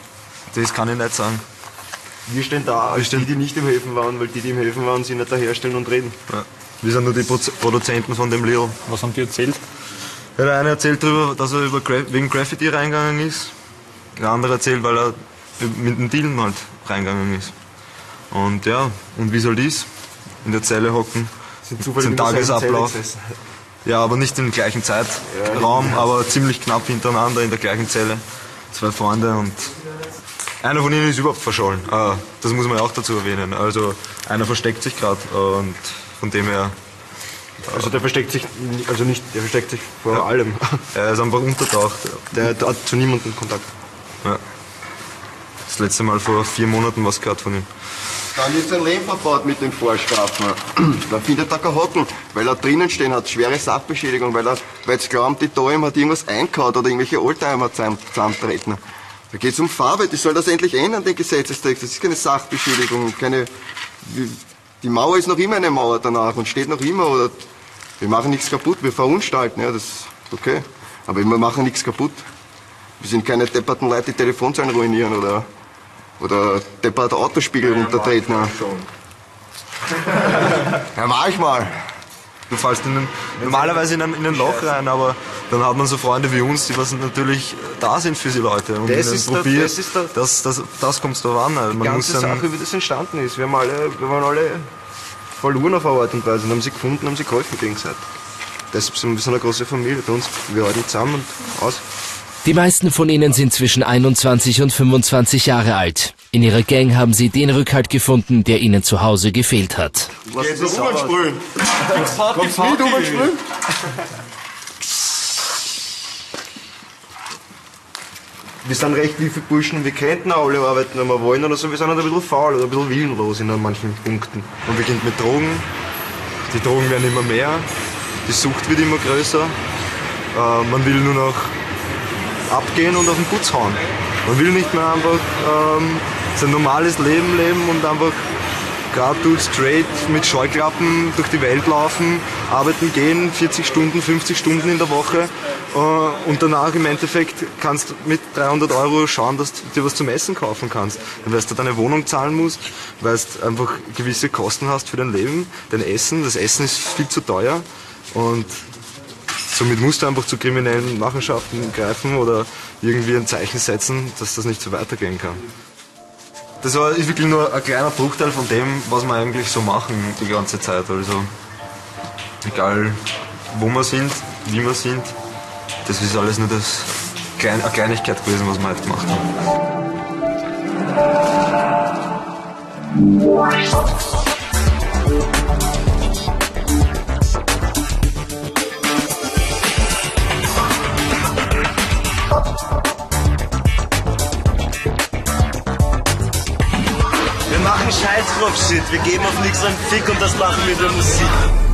Das kann ich nicht sagen. Wir stehen da als die nicht im Häfen waren, weil die im Häfen waren, sind nicht da herstellen und reden. Ja. Wir sind nur die Produzenten von dem Lidl. Was haben die erzählt? Ja, der eine erzählt darüber, dass er wegen Graffiti reingegangen ist. Der andere erzählt, weil er mit dem Dealen halt reingegangen ist. Und ja, und wie soll dies? In der Zelle hocken, sind Tagesablauf. Ja, aber nicht im gleichen Zeitraum, aber ziemlich knapp hintereinander in der gleichen Zelle. 2 Freunde und einer von ihnen ist überhaupt verschollen. Das muss man ja auch dazu erwähnen. Also einer versteckt sich gerade und von dem her. Also der versteckt sich, also nicht, der versteckt sich vor allem. Er ist einfach untertaucht. Der hat zu niemandem Kontakt. Ja. Das letzte Mal vor 4 Monaten was gehört von ihm. Dann ist ein Lehmverbot mit den Vorstrafen. Dann findet er kein Hotel, weil er drinnen stehen hat, schwere Sachbeschädigung, weil es glaubt, die Dame hat irgendwas eingehauen oder irgendwelche Oldtimer zusammentreten. Da geht es um Farbe, die soll das endlich ändern, den Gesetzestext. Das ist keine Sachbeschädigung, die Mauer ist noch immer eine Mauer danach und steht noch immer, oder wir machen nichts kaputt, wir verunstalten, ja, das ist okay. Aber wir machen nichts kaputt. Wir sind keine depperten Leute, die Telefonzellen ruinieren oder depperte Autospiegel runtertreten. Ja, manchmal. Du fallst normalerweise in ein Loch rein, aber dann hat man so Freunde wie uns, die was natürlich da sind für die Leute. Und das kommt da an. Die ganze Sache, wie das entstanden ist. Wir waren alle verloren auf eine Art und Weise und haben sie gefunden, haben sie geholfen gegenseitig. Deshalb sind wir so eine große Familie bei uns. Wir halten zusammen und aus. Die meisten von ihnen sind zwischen 21 und 25 Jahre alt. In ihrer Gang haben sie den Rückhalt gefunden, der ihnen zu Hause gefehlt hat. Geht's noch umsprühen? Kommst du mit umsprühen? Wir sind recht wie viele Burschen, wir könnten alle arbeiten, wenn wir wollen oder so. Wir sind halt ein bisschen faul oder ein bisschen willenlos in manchen Punkten. Man beginnt mit Drogen, die Drogen werden immer mehr, die Sucht wird immer größer. Man will nur noch abgehen und auf den Putz hauen. Man will nicht mehr einfach sein normales Leben leben und einfach geradeaus straight mit Scheuklappen durch die Welt laufen, arbeiten gehen, 40 Stunden, 50 Stunden in der Woche und danach im Endeffekt kannst du mit 300 € schauen, dass du dir was zum Essen kaufen kannst. Weil du deine Wohnung zahlen musst, weil du einfach gewisse Kosten hast für dein Leben, dein Essen. Das Essen ist viel zu teuer und somit musst du einfach zu kriminellen Machenschaften greifen oder irgendwie ein Zeichen setzen, dass das nicht so weitergehen kann. Das ist wirklich nur ein kleiner Bruchteil von dem, was wir eigentlich so machen die ganze Zeit. Also egal wo wir sind, wie wir sind, das ist alles nur eine Kleinigkeit gewesen, was wir heute gemacht haben. Wir machen Scheiß drauf Shit, wir geben auf nichts einen Fick und das machen wir mit der Musik.